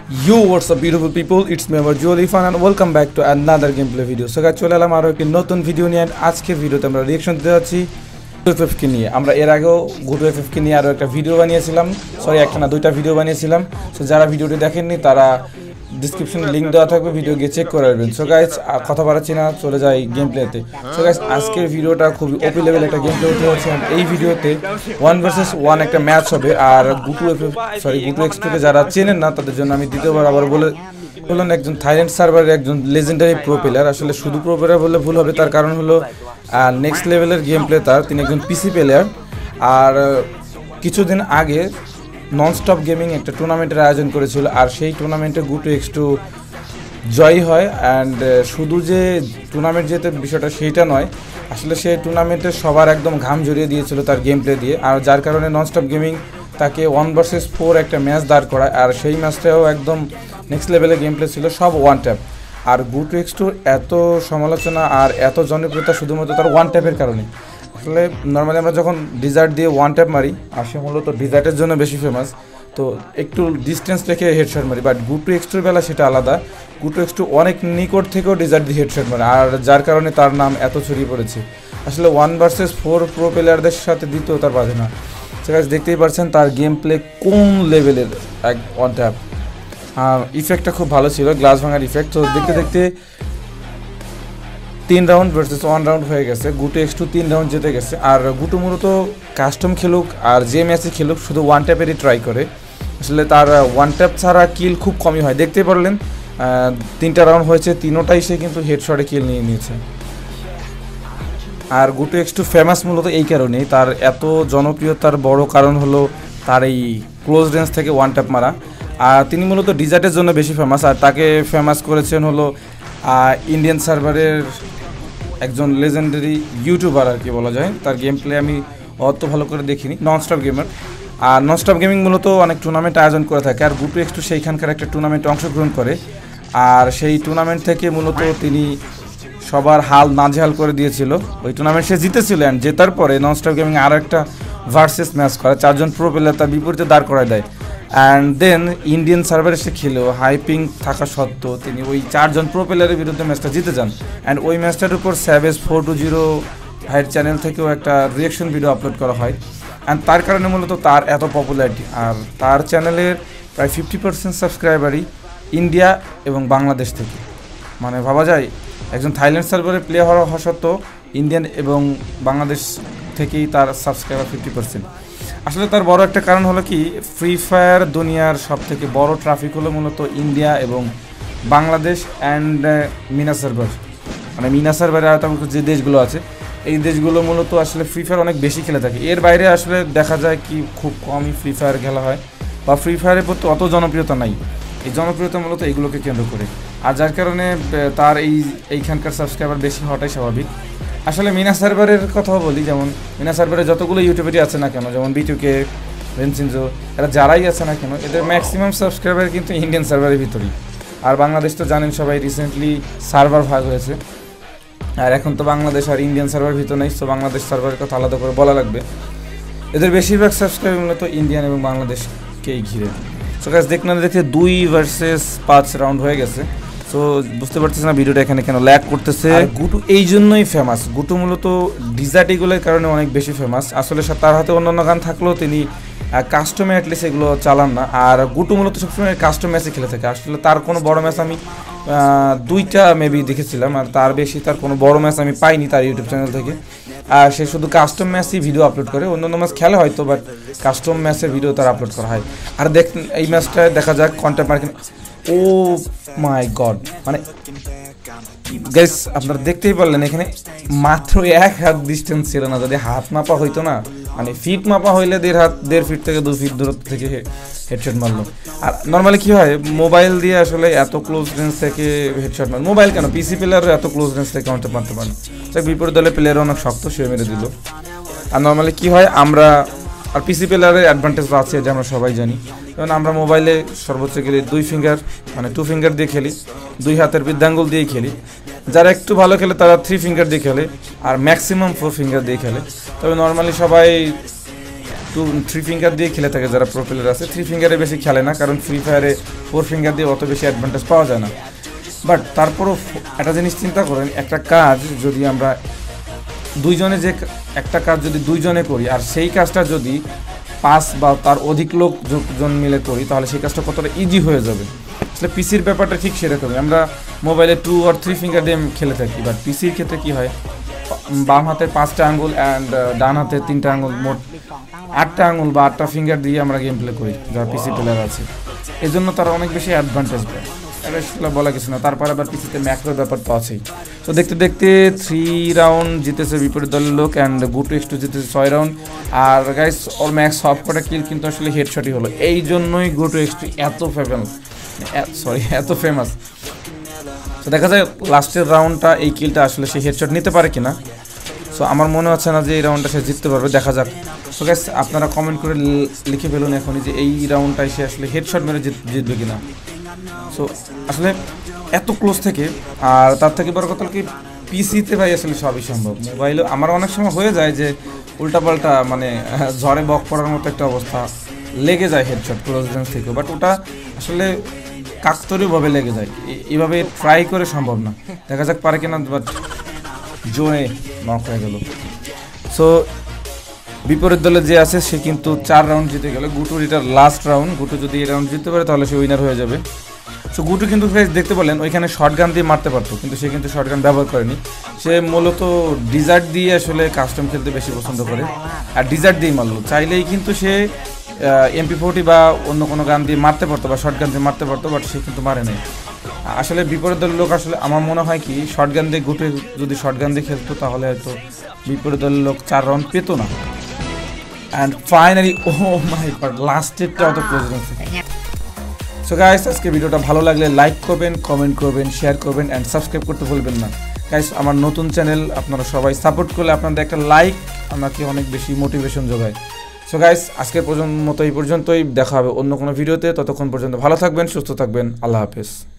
Yo, what's up beautiful people, it's me Julie Fan and welcome back to another gameplay video. So guys, চলে এলাম আরো একটি নতুন video নিয়ে। আজকের ভিডিওতে আমরা রিঅ্যাকশন দিতে যাচ্ছি GoToFF কে নিয়ে। আমরা এর আগেও GoToFF কে নিয়ে আরো একটা ভিডিও বানিয়েছিলাম, সরি একটা না দুইটা ভিডিও বানিয়েছিলাম। সো যারা ভিডিওটি দেখেননি তারা ডেসক্রিপশনে লিংক দেওয়া থাকবে, ভিডিও গিয়ে চেক করে আসবেন। সো গাইস, কথা বাড়াচ্ছি না, চলে যাই গেম প্লেতে। সো গাইস, আজকের ভিডিওটা খুবই ওপি লেভেল একটা গেম প্লে হতে যাচ্ছে। এই ভিডিওতে 1 ভার্সেস 1 একটা ম্যাচ হবে। আর GoToXP কে যারা চেনেন না তাদের জন্য আমি দ্বিতীয়বার আবার বললেন একজন থাইল্যান্ড সার্ভারের একজন লেজেন্ডারি প্রো প্লেয়ার। আসলে শুধু প্রো প্লেয়ার বললে ভুল হবে, তার কারণ হলো নেক্সট লেভেলের গেম প্লে তার। তিনি একজন পিসি প্লেয়ার। আর কিছুদিন আগে ননস্টপ গেমিং একটা টুর্নামেন্টের আয়োজন করেছিল, আর সেই টুর্নামেন্টে GoToX2 জয় হয়। অ্যান্ড শুধু যে টুর্নামেন্ট যেতে বিষয়টা সেইটা নয়, আসলে সেই টুর্নামেন্টে সবার একদম ঘাম জড়িয়ে দিয়েছিল তার গেম প্লে দিয়ে। আর যার কারণে ননস্টপ গেমিং তাকে 1 ভার্সেস 4 একটা ম্যাচ দাঁড় করায়। আর সেই ম্যাচটাও একদম নেক্সট লেভেলের গেম প্লে ছিল, সব ওয়ান ট্যাপ। আর GoToX2 এত সমালোচনা আর এত জনপ্রিয়তা শুধুমাত্র তার ওয়ান ট্যাপের কারণে। আসলে নর্মালি আমরা যখন ডিজার্ট দিয়ে ওয়ান ট্যাপ মারি, আর সে মূলত ডিজার্টের জন্য বেশি ফেমাস, তো একটু ডিস্টেন্স রেখে হেডশট মারি। বাট GoToX2 বেলা সেটা আলাদা। GoToX2 অনেক নিকট থেকেও ডিজার্ট দিয়ে হেডশট মারে, আর যার কারণে তার নাম এত ছড়িয়ে পড়েছে। আসলে 1 ভার্সেস 4 প্রো প্লেয়ারদের সাথে দিতেও তার বাধে না। সেটা দেখতেই পাচ্ছেন তার গেম প্লে কোন লেভেলের এক ওয়ান ট্যাপ। ইফেক্টটা খুব ভালো ছিল, গ্লাস ভাঙার ইফেক্ট। তো দেখতে দেখতে 3 রাউন্ড ভার্সেস 1 রাউন্ড হয়ে গেছে। GoToX2 3 রাউন্ড জিতে গেছে। আর গুটো মূলত কাস্টম খেলুক আর যে ম্যাচে খেলুক শুধু ওয়ান ট্যাপেরই ট্রাই করে। আসলে তার ওয়ান ট্যাপ ছাড়া কিল খুব কমই হয়। দেখতে পারলেন 3টা রাউন্ড হয়েছে, 3টাই সে কিন্তু হেডশটে কিল নিয়ে নিয়েছে। আর GoToX2 ফেমাস মূলত এই কারণেই, তার এত জনপ্রিয়তার বড় কারণ হলো তার এই ক্লোজ রেঞ্জ থেকে ওয়ান ট্যাপ মারা। আর তিনি মূলত ডিজার্টের জন্য বেশি ফেমাস। আর তাকে ফেমাস করেছেন হলো ইন্ডিয়ান সার্ভারের একজন লেজেন্ডারি ইউটিউবার আর কি বলা যায়। তার গেম প্লে আমি অত ভালো করে দেখিনি, ননস্টপ গেমার। আর ননস্টপ গেমিং মূলত অনেক টুর্নামেন্ট আয়োজন করে থাকে, আর GoToX2 সেইখানকার একটা টুর্নামেন্টে অংশগ্রহণ করে। আর সেই টুর্নামেন্ট থেকে মূলত তিনি সবার হাল নাজেহাল করে দিয়েছিল। ওই টুর্নামেন্ট সে জিতেছিল, অ্যান্ড জেতার পরে ননস্টপ গেমিং আরও একটা ভার্সেস ম্যাচ করে, 4 জন প্রো প্লেয়ার তার বিপরীতে দাঁড় করায় দেয়। অ্যান্ড দেন ইন্ডিয়ান সার্ভারে সে খেলেও হাইপিং থাকা সত্ত্বেও তিনি ওই 4 জন প্রো প্লেয়ারের বিরুদ্ধে ম্যাচটা জিতে যান। অ্যান্ড ওই ম্যাচটার উপর স্যাভেজ 420 ভাইয়ের চ্যানেল থেকেও একটা রিঅ্যাকশন ভিডিও আপলোড করা হয়। অ্যান্ড তার কারণে মূলত তার এত পপুলারিটি। আর তার চ্যানেলের প্রায় 50% সাবস্ক্রাইবারই ইন্ডিয়া এবং বাংলাদেশ থেকে। মানে ভাবা যায় একজন থাইল্যান্ড সার্ভারে প্লেয়ার হওয়া সত্ত্বেও ইন্ডিয়ান এবং বাংলাদেশ থেকেই তার সাবস্ক্রাইবার 50%। আসলে তার বড় একটা কারণ হলো কি, ফ্রি ফায়ার দুনিয়ার সব থেকে বড় ট্রাফিক হলো মূলত ইন্ডিয়া এবং বাংলাদেশ অ্যান্ড মিনা সার্ভার। মানে মিনা সার্ভারের আওতাভুক্ত যে দেশগুলো আছে, এই দেশগুলো মূলত আসলে ফ্রি ফায়ার অনেক বেশি খেলে থাকে। এর বাইরে আসলে দেখা যায় কি খুব কমই ফ্রি ফায়ার খেলা হয়, বা ফ্রি ফায়ারের প্রতি অত জনপ্রিয়তা নাই। এই জনপ্রিয়তা মূলত এইগুলোকে কেন্দ্র করে। আর যার কারণে তার এইখানকার সাবস্ক্রাইবার বেশি হওয়াটাই স্বাভাবিক। আসলে মিনা সার্ভারের কথাও বলি, যেমন মিনা সার্ভারে যতগুলো ইউটিউবারই আছে না কেন, যেমন B2K, রেনসিনজো, এরা যারাই আছে না কেন, এদের ম্যাক্সিমাম সাবস্ক্রাইবার কিন্তু ইন্ডিয়ান সার্ভারের ভিতরেই। আর বাংলাদেশ তো জানেন সবাই, রিসেন্টলি সার্ভার ভাগ হয়েছে। আর এখন তো বাংলাদেশ আর ইন্ডিয়ান সার্ভার ভিতর নেই, তো বাংলাদেশ সার্ভারের কথা আলাদা করে বলা লাগবে। এদের বেশিরভাগ সাবস্ক্রাইবার মূলত ইন্ডিয়ান এবং বাংলাদেশকেই ঘিরে। সো গাইস, দেখতে না দেখতে 2 ভার্সেস 5 রাউন্ড হয়ে গেছে। সো বুঝতে পারতেছি না ভিডিওটা এখানে কেন ল্যাগ করতেছে। গুটু এই জন্যই ফেমাস। গুটু মূলত ডিজার্ট এগুলোর কারণে অনেক বেশি ফেমাস। আসলে তার হাতে অন্যান্য গান থাকলেও তিনি কাস্টমে অ্যাটলিস্ট এগুলো চালান না। আর গুটু মূলত সবসময় কাস্টম ম্যাচে খেলে থাকে। আসলে তার কোনো বড় ম্যাচ আমি 2টা মেবি দেখেছিলাম, আর তার বেশি তার কোনো বড় ম্যাচ আমি পাইনি তার ইউটিউব চ্যানেল থেকে। আর সে শুধু কাস্টম ম্যাচই ভিডিও আপলোড করে, অন্যান্য ম্যাচ খেলে হয়তো, বাট কাস্টম ম্যাচের ভিডিও তার আপলোড করা হয়। আর এই ম্যাচটায় দেখা যাক content market. Oh my god, মানে গাইস আপনারা দেখতেই পারলেন এখানে মাত্র 1 হাত ডিস্টেন্স ছিল না। যদি হাত মাপা হইতো না, মানে ফিট মাপা হইলে 1.5 ফিট থেকে 2 ফিট দূরত্ব থেকে হেডশট মারলো। আর নর্মালি কি হয়, মোবাইল দিয়ে আসলে এত ক্লোজ রেঞ্জ থেকে হেডশট মার, মোবাইল কেন পিসি প্লেয়ারও এত ক্লোজ রেঞ্জ থেকে কাউন্টার মারতে পারে। বিপরীত দলের প্লেয়ারও অনেক শক্ত, সে মেরে দিল। আর নর্মালি কি হয়, আমরা আর পিসি প্লেয়ারের অ্যাডভান্টেজ আছে যে আমরা সবাই জানি, যেমন আমরা মোবাইলে সর্বোচ্চ গেলে 2 ফিঙ্গার মানে 2 ফিঙ্গার দিয়ে খেলি, 2 হাতের বৃদ্ধাঙ্গুল দিয়ে খেলি। যারা একটু ভালো খেলে তারা 3 ফিঙ্গার দিয়ে খেলে, আর ম্যাক্সিমাম 4 ফিঙ্গার দিয়ে খেলে। তবে নর্মালি সবাই 2 থ্রি ফিঙ্গার দিয়ে খেলে থাকে যারা প্রো প্লেয়ার আছে। থ্রি ফিঙ্গারে বেশি খেলে না, কারণ ফ্রি ফায়ারে 4 ফিঙ্গার দিয়ে অত বেশি অ্যাডভান্টেজ পাওয়া যায় না। বাট তারপরও একটা জিনিস চিন্তা করেন, একটা কাজ যদি আমরা দুইজনে যে একটা কাজ যদি দুইজনে করি আর সেই কাজটা যদি 5 বা তার অধিক লোকজন মিলে করি, তাহলে সেই কাজটা কতটা ইজি হয়ে যাবে। আসলে পিসির ব্যাপারটা ঠিক সেরকমই, আমরা মোবাইলে 2 আর 3 ফিঙ্গার দিয়ে খেলে থাকি, বাট পিসির ক্ষেত্রে কি হয়, বাম হাতে 5টা আঙ্গুল অ্যান্ড ডান হাতে 3টা আঙ্গুল, মোট 8টা আঙ্গুল বা 8টা ফিঙ্গার দিয়ে আমরা গেম প্লে করি যারা পিসি প্লেয়ার আছে। এই জন্য তারা অনেক বেশি অ্যাডভান্টেজ পায়, এটা আসলে বলা কিছু না। তারপর আবার পিসিতে ম্যাক্রোর ব্যাপার তো আছেই। তো দেখতে দেখতে 3 রাউন্ড জিতেছে বিপরীত দলের লোক অ্যান্ড গুটু X2 জিতেছে 6 রাউন্ড। আর গাইস ওর ম্যাক্স সব কটা কিল কিন্তু আসলে হেডশটই হলো, এই জন্যই গুটু X2 এত ফেমাস। তো দেখা যায় লাস্টের রাউন্ডটা এই কিলটা আসলে সে হেডশট নিতে পারে কিনা। সো আমার মনে হচ্ছে না যে এই রাউন্ডটা সে জিততে পারবে, দেখা যাক। তো গাইস আপনারা কমেন্ট করে লিখে ফেলুন এখনই যে এই রাউন্ডটাই সে আসলে হেডশট মেরে জিতবে কিনা। সো আসলে এত ক্লোজ থেকে, আর তার থেকে বড় কথা কি পিসিতে ভাই আসলে সবই সম্ভব। মোবাইলে আমার অনেক সময় হয়ে যায় যে উল্টাপাল্টা মানে ঝড়ে বক পড়ার মতো একটা অবস্থা, লেগে যায় হেডশট ক্লোজ রেঞ্জ থেকে, বাট ওটা আসলে কাকতালীয়ভাবে লেগে যায়, এইভাবে ট্রাই করে সম্ভব না, দেখা যাক পারে কিনা। বাট জোনে নক হয়ে গেল। সো বিপরীত দলে যে আছে সে কিন্তু 4 রাউন্ড জিতে গেল, গুটুর এটা লাস্ট রাউন্ড। গুটু যদি এই রাউন্ড জিততে পারে তাহলে সে উইনার হয়ে যাবে। সো গুটু কিন্তু দেখতে পেলেন ওইখানে শর্টগান দিয়ে মারতে পারতো, কিন্তু সে কিন্তু শর্টগান ব্যবহার করেনি। সে মূলত ডিজার্ট দিয়ে আসলে কাস্টম খেলতে বেশি পছন্দ করে, আর ডিজার্ট দিয়েই মারলো। চাইলেই কিন্তু সে MP40 বা অন্য কোনো গান দিয়ে মারতে পারতো বা শর্টগান দিয়ে মারতে পারতো, বাট সে কিন্তু মারে নাই। আসলে বিপরীত দলের লোক আসলে আমার মনে হয় কি শর্টগান দিয়ে গুটু যদি শর্টগান দিয়ে খেলতো তাহলে হয়তো বিপরীত দলের লোক 4 রাউন্ড পেতো না। And finally oh my god, লাস্টেরটা অত ক্লোজ আছে। সো গাইস আজকে ভিডিওটা ভালো লাগলে লাইক করবেন, কমেন্ট করবেন, শেয়ার করবেন অ্যান্ড সাবস্ক্রাইব করতে ভুলবেন না। গাইস আমার নতুন চ্যানেল, আপনারা সবাই সাপোর্ট করলে আপনাদের একটা লাইক আমাকে অনেক বেশি মোটিভেশন যোগায়। সো গাইস আজকের মতো এই পর্যন্তই, দেখা হবে অন্য কোনো ভিডিওতে। ততক্ষণ পর্যন্ত ভালো থাকবেন, সুস্থ থাকবেন, আল্লাহ হাফেজ।